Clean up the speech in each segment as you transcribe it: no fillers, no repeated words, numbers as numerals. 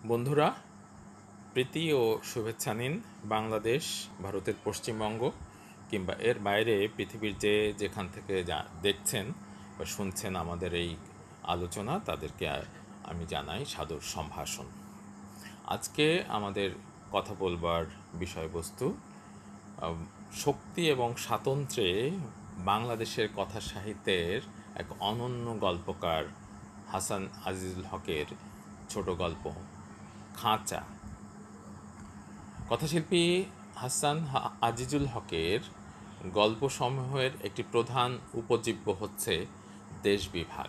বন্ধুরা, প্রীতি ও শুভেচ্ছা নিন। বাংলাদেশ, ভারতের পশ্চিমবঙ্গ কিংবা এর বাইরে পৃথিবীর যেখান থেকে দেখছেন বা শুনছেন আমাদের এই আলোচনা, তাদেরকে আমি জানাই সাদর সম্ভাষণ। আজকে আমাদের কথা বলবার বিষয়বস্তু শক্তি এবং স্বাতন্ত্র্যে বাংলাদেশের কথা সাহিত্যের এক অনন্য গল্পকার হাসান আজিজুল হকের ছোট গল্প খাঁচা। কথাশিল্পী হাসান আজিজুল হকের গল্পসমূহের একটি প্রধান উপজীব্য হচ্ছে দেশবিভাগ।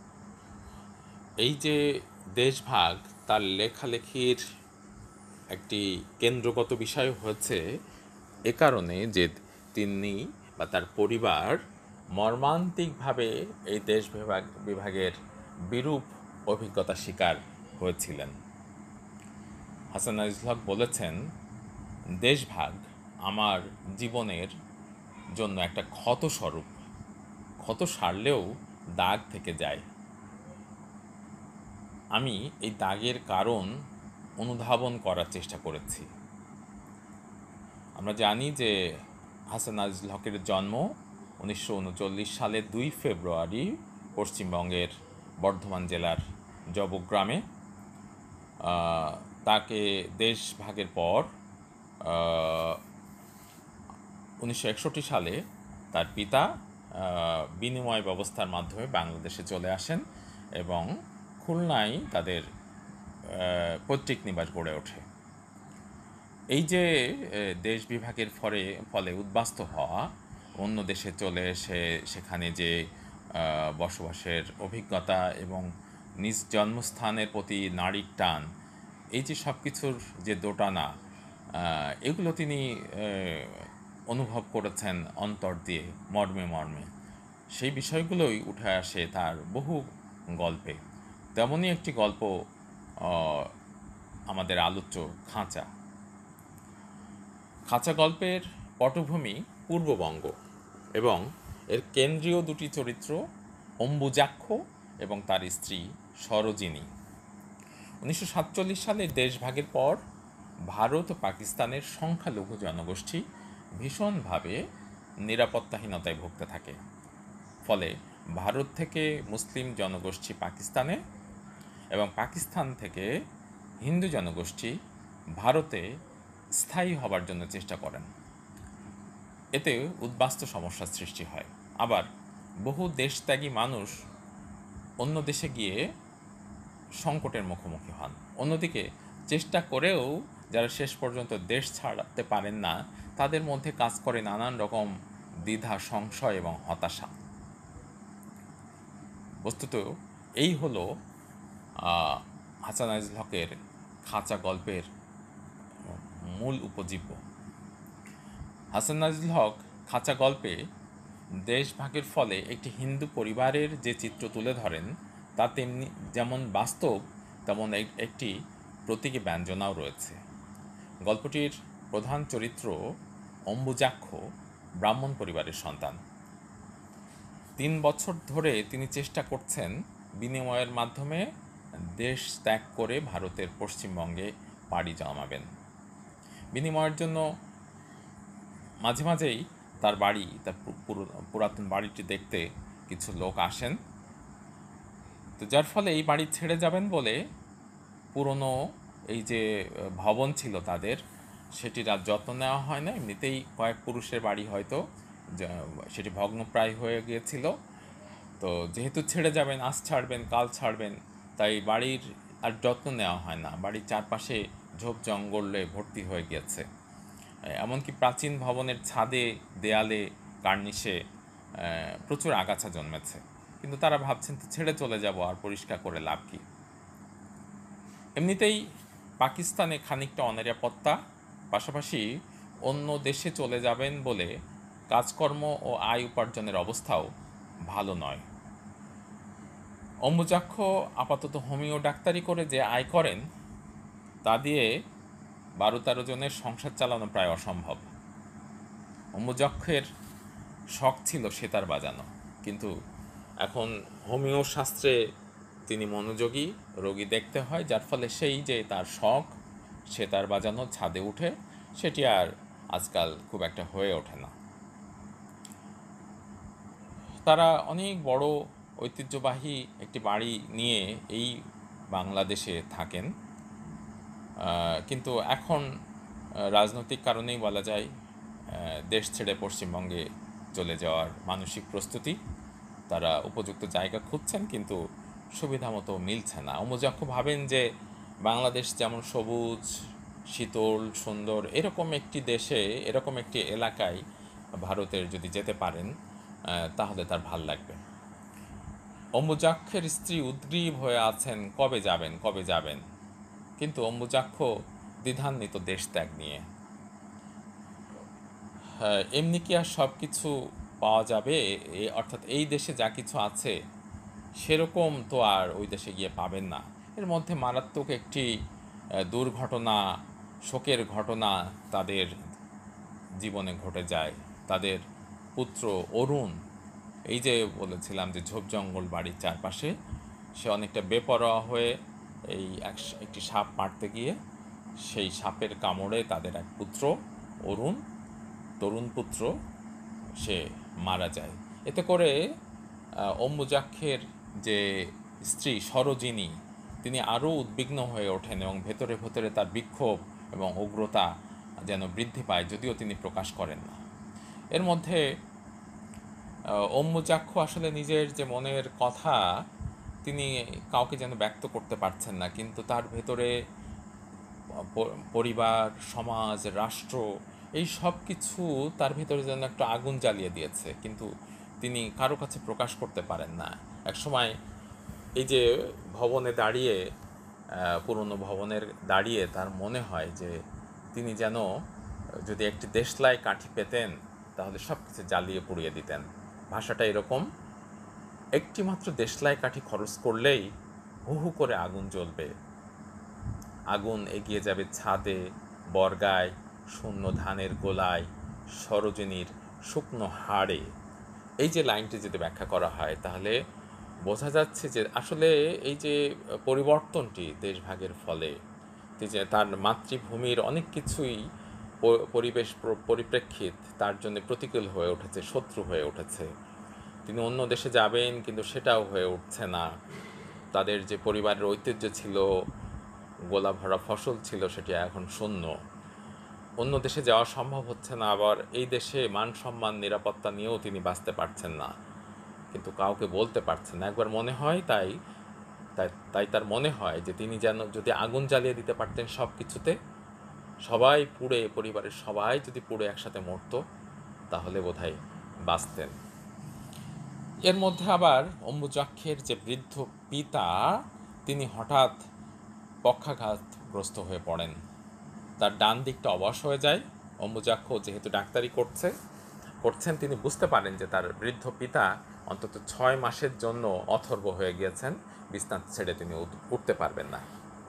এই যে দেশভাগ, তার লেখালেখির একটি কেন্দ্রগত বিষয় হচ্ছে এ কারণে যে তিনি বা তার পরিবার মর্মান্তিকভাবে এই বিভাগের বিরূপ অভিজ্ঞতা শিকার হয়েছিলেন। হাসান আজিজুল হক বলেছেন, দেশভাগ আমার জীবনের জন্য একটা ক্ষতস্বরূপ। ক্ষত সারলেও দাগ থেকে যায়। আমি এই দাগের কারণ অনুধাবন করার চেষ্টা করেছি। আমরা জানি যে হাসান আজিজুল হকের জন্ম 1939 সালের 2 ফেব্রুয়ারি পশ্চিমবঙ্গের বর্ধমান জেলার জবগ্রামে। তাকে দেশভাগের পর 1961 সালে তার পিতা বিনিময় ব্যবস্থার মাধ্যমে বাংলাদেশে চলে আসেন এবং খুলনায় তাদের পৈতৃক নিবাস গড়ে ওঠে। এই যে দেশ বিভাগের ফলে উদ্বাস্তু হওয়া, অন্য দেশে চলে এসে সেখানে যে বসবাসের অভিজ্ঞতা এবং নিজ জন্মস্থানের প্রতি নারীর টান, এই যে সব কিছুর যে দোটানা, এগুলো তিনি অনুভব করেছেন অন্তর দিয়ে, মর্মে মর্মে। সেই বিষয়গুলোই উঠে আসে তার বহু গল্পে। তেমনই একটি গল্প আমাদের আলোচ্য খাঁচা। খাঁচা গল্পের পটভূমি পূর্ববঙ্গ এবং এর কেন্দ্রীয় দুটি চরিত্র অম্বুজাক্ষ এবং তার স্ত্রী সরোজিনী। 1947 সালে দেশভাগের পর ভারত ও পাকিস্তানের সংখ্যালঘু জনগোষ্ঠী ভীষণভাবে নিরাপত্তাহীনতায় ভুগতে থাকে। ফলে ভারত থেকে মুসলিম জনগোষ্ঠী পাকিস্তানে এবং পাকিস্তান থেকে হিন্দু জনগোষ্ঠী ভারতে স্থায়ী হবার জন্য চেষ্টা করেন। এতে উদ্বাস্তু সমস্যার সৃষ্টি হয়। আবার বহু দেশত্যাগী মানুষ অন্য দেশে গিয়ে সংকটের মুখোমুখি হন। অন্যদিকে চেষ্টা করেও যারা শেষ পর্যন্ত দেশ ছাড়তে পারেন না, তাদের মধ্যে কাজ করে নানান রকম দ্বিধা, সংশয় এবং হতাশা। বস্তুত এই হলো হাসান আজিজুল হকের খাঁচা গল্পের মূল উপজীব্য। হাসান আজিজুল হক খাঁচা গল্পে দেশভাগের ফলে একটি হিন্দু পরিবারের যে চিত্র তুলে ধরেন, তা তেমনি যেমন বাস্তব, তেমন একটি প্রতীকী ব্যঞ্জনাও রয়েছে। গল্পটির প্রধান চরিত্র অম্বুজাক্ষ ব্রাহ্মণ পরিবারের সন্তান। 3 বছর ধরে তিনি চেষ্টা করছেন বিনিময়ের মাধ্যমে দেশ ত্যাগ করে ভারতের পশ্চিমবঙ্গে পাড়ি জমাবেন। বিনিময়ের জন্য মাঝে মাঝেই তার পুরাতন বাড়িটি দেখতে কিছু লোক আসেন। তো যার ফলে এই বাড়ি ছেড়ে যাবেন বলে পুরনো এই যে ভবন ছিল তাদের, সেটির আর যত্ন নেওয়া হয় না। এমনিতেই কয়েক পুরুষের বাড়ি, হয়তো সেটি ভগ্নপ্রায় হয়ে গিয়েছিল। তো যেহেতু ছেড়ে যাবেন, আজ ছাড়বেন কাল ছাড়বেন, তাই বাড়ির আর যত্ন নেওয়া হয় না। বাড়ির চারপাশে ঝোপ জঙ্গলে ভর্তি হয়ে গিয়েছে। এমনকি প্রাচীন ভবনের ছাদে, দেয়ালে, কার্নিশে প্রচুর আগাছা জন্মেছে। কিন্তু তারা ভাবছেন তো ছেড়ে চলে যাব, আর পরিষ্কার করে লাভ কী। এমনিতেই পাকিস্তানে খানিকটা অনিরাপত্তা, পাশাপাশি অন্য দেশে চলে যাবেন বলে কাজকর্ম ও আয় উপার্জনের অবস্থাও ভালো নয়। অম্বুজাক্ষ আপাতত হোমিও ডাক্তারি করে যে আয় করেন, তা দিয়ে 12-13 জনের সংসার চালানো প্রায় অসম্ভব। অম্বুজাক্ষের শখ ছিল সেতার বাজানো, কিন্তু এখন হোমিও শাস্ত্রে তিনি মনোযোগী রোগী দেখতে হয়, যার ফলে সেই যে তার শখ সে তার বাজানো ছাদে উঠে, সেটি আর আজকাল খুব একটা হয়ে ওঠে না। তারা অনেক বড় ঐতিহ্যবাহী একটি বাড়ি নিয়ে এই বাংলাদেশে থাকেন, কিন্তু এখন রাজনৈতিক কারণেই বলা যায় দেশ ছেড়ে পশ্চিমবঙ্গে চলে যাওয়ার মানসিক প্রস্তুতি। তারা উপযুক্ত জায়গা খুঁজছেন, কিন্তু সুবিধা মতো মিলছে না। অমুজাক্ষ ভাবেন যে বাংলাদেশ যেমন সবুজ, শীতল, সুন্দর, এরকম একটি দেশে, এরকম একটি এলাকায় ভারতের যদি যেতে পারেন তাহলে তার ভাল লাগবে। অম্বুজাক্ষের স্ত্রী উদ্গ্রীব হয়ে আছেন, কবে যাবেন কবে যাবেন, কিন্তু অম্বুজাক্ষ দ্বিধান্বিত দেশ ত্যাগ নিয়ে। এমনি কি আর সব কিছু পাওয়া যাবে? অর্থাৎ এই দেশে যা কিছু আছে সেরকম তো আর ওই দেশে গিয়ে পাবেন না। এর মধ্যে মারাত্মক একটি দুর্ঘটনা, শোকের ঘটনা তাদের জীবনে ঘটে যায়। তাদের পুত্র অরুণ, এই যে বলেছিলাম যে ঝোপ জঙ্গল বাড়ির চারপাশে, সে অনেকটা বেপরোয়া হয়ে একটি সাপ মারতে গিয়ে সেই সাপের কামড়ে তাদের এক পুত্র অরুণ, তরুণ পুত্র, সে মারা যায়। এতে করে অম্বুজাক্ষের যে স্ত্রী সরোজিনী, তিনি আরও উদ্বিগ্ন হয়ে ওঠেন এবং ভেতরে ভেতরে তার বিক্ষোভ এবং উগ্রতা যেন বৃদ্ধি পায়, যদিও তিনি প্রকাশ করেন না। এর মধ্যে অম্বুজাক্ষ আসলে নিজের যে মনের কথা তিনি কাউকে যেন ব্যক্ত করতে পারছেন না, কিন্তু তার ভেতরে পরিবার, সমাজ, রাষ্ট্র, এই সব কিছু তার ভিতরে যেন একটা আগুন জ্বালিয়ে দিয়েছে, কিন্তু তিনি কারো কাছে প্রকাশ করতে পারেন না। একসময় এই যে ভবনে দাঁড়িয়ে, পুরনো ভবনের দাঁড়িয়ে তার মনে হয় যে তিনি যেন যদি একটি দেশলাই কাঠি পেতেন তাহলে সব কিছু জ্বালিয়ে পুড়িয়ে দিতেন। ভাষাটা এরকম, একটি মাত্র দেশলাই কাঠি খরচ করলেই হু হু করে আগুন জ্বলবে, আগুন এগিয়ে যাবে ছাদে, বর্গায়, শূন্য ধানের গোলায়, সরোজিনীর শুকনো হাড়ে। এই যে লাইনটি যদি ব্যাখ্যা করা হয় তাহলে বোঝা যাচ্ছে যে আসলে এই যে পরিবর্তনটি দেশভাগের ফলে, যে তার মাতৃভূমির অনেক কিছুই পরিবেশ পরিপ্রেক্ষিত তার জন্য প্রতিকূল হয়ে উঠেছে, শত্রু হয়ে উঠেছে। তিনি অন্য দেশে যাবেন, কিন্তু সেটাও হয়ে উঠছে না। তাদের যে পরিবারের ঐতিহ্য ছিল, গোলা ভরা ফসল ছিল, সেটি এখন শূন্য। অন্য দেশে যাওয়া সম্ভব হচ্ছে না, আবার এই দেশে মান সম্মান, নিরাপত্তা নিয়েও তিনি বাঁচতে পারছেন না, কিন্তু কাউকে বলতে পারছেন না। একবার মনে হয় তাই তাই তার মনে হয় যে তিনি যেন যদি আগুন জ্বালিয়ে দিতে পারতেন সব কিছুতে, সবাই পুড়ে, পরিবারের সবাই যদি পুড়ে একসাথে মরত, তাহলে বোধহয় বাঁচতেন। এর মধ্যে আবার অম্বুজাক্ষের যে বৃদ্ধ পিতা, তিনি হঠাৎ পক্ষাঘাতগ্রস্ত হয়ে পড়েন। তার ডান দিকটা অবশ হয়ে যায়। অম্বুজাক্ষ যেহেতু ডাক্তারি করছেন, তিনি বুঝতে পারেন যে তার বৃদ্ধ পিতা অন্তত 6 মাসের জন্য অথর্ব হয়ে গিয়েছেন, বিছনা ছেড়ে তিনি উঠতে পারবেন না।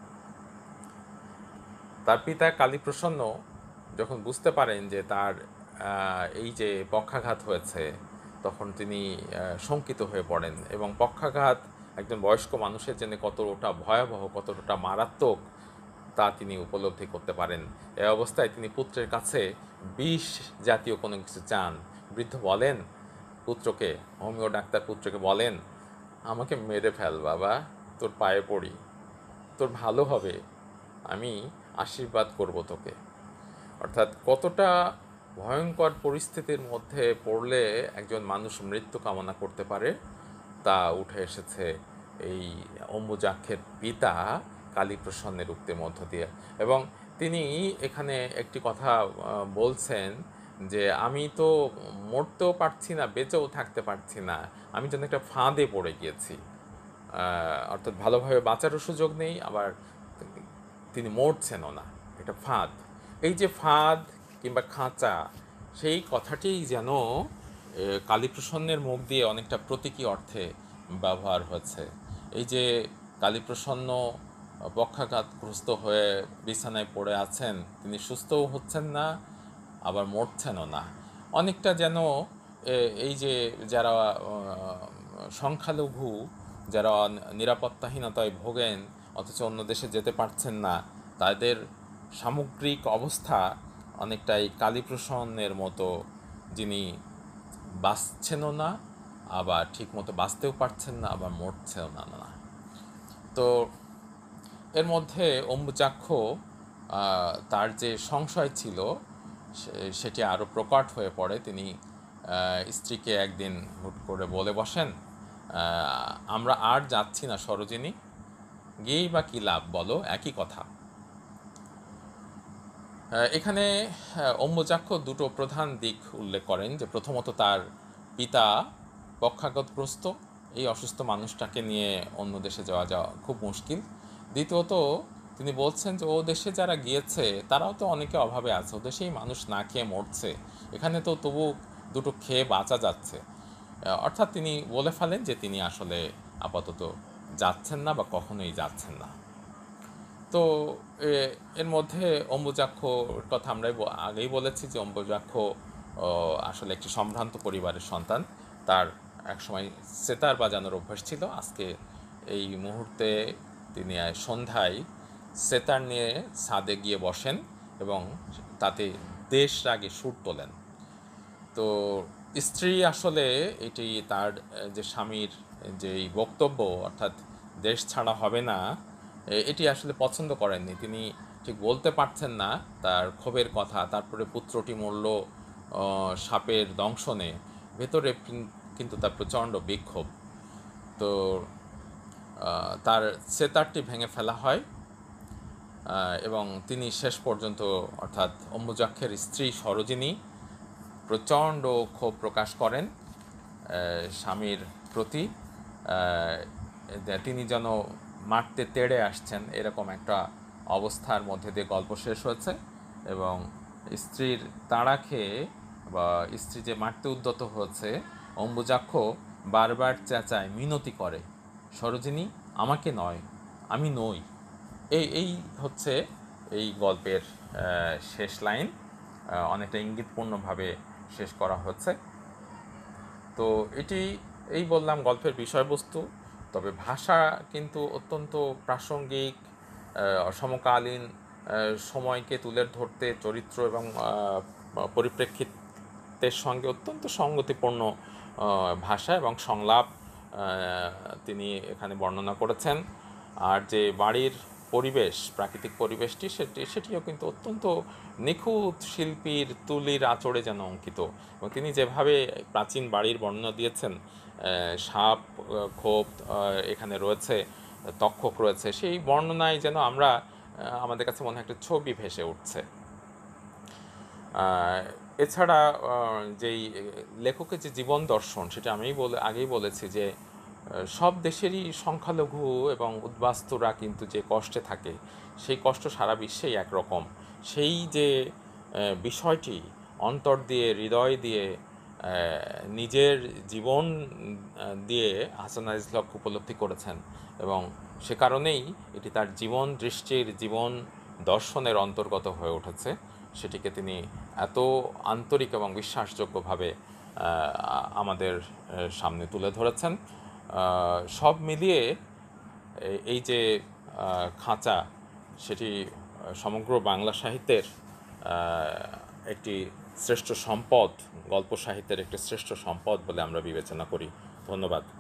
তার পিতা কালীপ্রসন্ন যখন বুঝতে পারেন যে তার এই যে পক্ষাঘাত হয়েছে, তখন তিনি শঙ্কিত হয়ে পড়েন, এবং পক্ষাঘাত একজন বয়স্ক মানুষের জন্য কতটা ভয়াবহ, কতটা মারাত্মক তা তিনি উপলব্ধি করতে পারেন। এই অবস্থায় তিনি পুত্রের কাছে বিষ জাতীয় কোনো কিছু চান। বৃদ্ধ বলেন পুত্রকে, হোমিও ডাক্তার পুত্রকে বলেন, আমাকে মেরে ফেল বাবা, তোর পায়ে পড়ি, তোর ভালো হবে, আমি আশীর্বাদ করব তোকে। অর্থাৎ কতটা ভয়ঙ্কর পরিস্থিতির মধ্যে পড়লে একজন মানুষ মৃত্যু কামনা করতে পারে, তা উঠে এসেছে এই অম্বুজাক্ষের পিতা কালীপ্রসন্নের উক্তির মধ্য দিয়ে। এবং তিনি এখানে একটি কথা বলছেন যে আমি তো মরতেও পারছি না, বেঁচেও থাকতে পারছি না, আমি যেন একটা ফাঁদে পড়ে গিয়েছি। অর্থাৎ ভালোভাবে বাঁচারও সুযোগ নেই, আবার তিনি মরছেনও না, এটা ফাঁদ। এই যে ফাঁদ কিংবা খাঁচা, সেই কথাটিই যেন কালীপ্রসন্নের মুখ দিয়ে অনেকটা প্রতীকী অর্থে ব্যবহার হয়েছে। এই যে কালীপ্রসন্ন পক্ষাঘাতগ্রস্ত হয়ে বিছানায় পড়ে আছেন, তিনি সুস্থও হচ্ছেন না, আবার মরছেনও না। অনেকটা যেন এই যে যারা সংখ্যালঘু যারা নিরাপত্তাহীনতায় ভোগেন অথচ অন্য দেশে যেতে পারছেন না, তাদের সামগ্রিক অবস্থা অনেকটাই কালীপ্রসন্নের মতো, যিনি বাঁচছেনও না, আবার ঠিকমতো বাঁচতেও পারছেন না, আবার মরছেও না। তো এর মধ্যে অম্বুজাক্ষ তার যে সংশয় ছিল সেটি আরও প্রকট হয়ে পড়ে। তিনি স্ত্রীকে একদিন হুট করে বলে বসেন, আমরা আর যাচ্ছি না সরোজিনী, গিয়েই বা কী লাভ বলো, একই কথা। এখানে অম্বুজাক্ষ দুটো প্রধান দিক উল্লেখ করেন, যে প্রথমত তার পিতা পক্ষাঘাতগ্রস্ত, এই অসুস্থ মানুষটাকে নিয়ে অন্য দেশে যাওয়া খুব মুশকিল। দ্বিতীয়ত তিনি বলছেন যে ও দেশে যারা গিয়েছে তারাও তো অনেকে অভাবে আছে, ও দেশেই মানুষ না খেয়ে মরছে, এখানে তো তবু দুটো খেয়ে বাঁচা যাচ্ছে। অর্থাৎ তিনি বলে ফেলেন যে তিনি আসলে আপাতত যাচ্ছেন না বা কখনোই যাচ্ছেন না। তো এর মধ্যে অম্বুজাক্ষর কথা আমরা আগেই বলেছি যে অম্বুজাক্ষ আসলে একটি সম্ভ্রান্ত পরিবারের সন্তান। তার একসময় সেতার বাজানোর অভ্যাস ছিল। আজকে এই মুহূর্তে তিনি সন্ধ্যায় সেতার নিয়ে ছাদে গিয়ে বসেন এবং তাতে দেশ রাগে সুর তোলেন। তো স্ত্রী আসলে এটি তার যে স্বামীর যেই বক্তব্য, অর্থাৎ দেশ ছাড়া হবে না, এটি আসলে পছন্দ করেননি। তিনি ঠিক বলতে পারছেন না তার ক্ষোভের কথা। তারপরে পুত্রটি মরল সাপের দংশনে, ভেতরে কিন্তু তার প্রচণ্ড বিক্ষোভ। তো তার সেতারটি ভেঙে ফেলা হয় এবং তিনি শেষ পর্যন্ত, অর্থাৎ অম্বুজাক্ষের স্ত্রী সরোজিনী প্রচণ্ড ক্ষোভ প্রকাশ করেন স্বামীর প্রতি। তিনি যেন মারতে তেড়ে আসছেন, এরকম একটা অবস্থার মধ্যে দিয়ে গল্প শেষ হয়েছে। এবং স্ত্রীর তাড়া খেয়ে বা স্ত্রী যে মারতে উদ্যত হয়েছে, অম্বুজাক্ষ বারবার চেঁচায়, মিনতি করে, সরোজিনী আমাকে নয়, আমি নই। এই হচ্ছে এই গল্পের শেষ লাইন, অনেকটা ইঙ্গিতপূর্ণভাবে শেষ করা হচ্ছে। তো এই বললাম গল্পের বিষয়বস্তু। তবে ভাষা কিন্তু অত্যন্ত প্রাসঙ্গিক, সমকালীন সময়কে তুলে ধরতে চরিত্র এবং পরিপ্রেক্ষিতের সঙ্গে অত্যন্ত সঙ্গতিপূর্ণ ভাষা এবং সংলাপ তিনি এখানে বর্ণনা করেছেন। আর যে বাড়ির পরিবেশ, প্রাকৃতিক পরিবেশটি, সেটিও কিন্তু অত্যন্ত নিখুঁত শিল্পীর তুলির আঁচড়ে যেন অঙ্কিত। এবং তিনি যেভাবে প্রাচীন বাড়ির বর্ণনা দিয়েছেন, সাপ খোপ এখানে রয়েছে, তক্ষক রয়েছে, সেই বর্ণনায় যেন আমরা আমাদের কাছে মনে হয় একটা ছবি ভেসে উঠছে। এছাড়া যেই লেখকের যে জীবন দর্শন, সেটা আমি আগেই বলেছি যে সব দেশেরই সংখ্যালঘু এবং উদ্বাস্তুরা কিন্তু যে কষ্টে থাকে, সেই কষ্ট সারা বিশ্বেই একরকম। সেই যে বিষয়টি অন্তর দিয়ে, হৃদয় দিয়ে, নিজের জীবন দিয়ে হাসান আজিজুল হক উপলব্ধি করেছেন, এবং সে কারণেই এটি তার জীবন দৃষ্টির, জীবন দর্শনের অন্তর্গত হয়ে উঠেছে। সেটিকে তিনি এত আন্তরিক এবং বিশ্বাসযোগ্যভাবে আমাদের সামনে তুলে ধরেছেন। সব মিলিয়ে এই যে খাঁচা, সেটি সমগ্র বাংলা সাহিত্যের একটি শ্রেষ্ঠ সম্পদ, গল্প সাহিত্যের একটি শ্রেষ্ঠ সম্পদ বলে আমরা বিবেচনা করি। ধন্যবাদ।